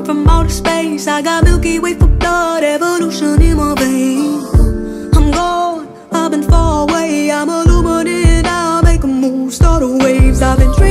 from outer space. I got Milky Way for blood, evolution in my veins. I'm gone, I've been far away. I'm illuminated, I'll make a move, start the waves. I've been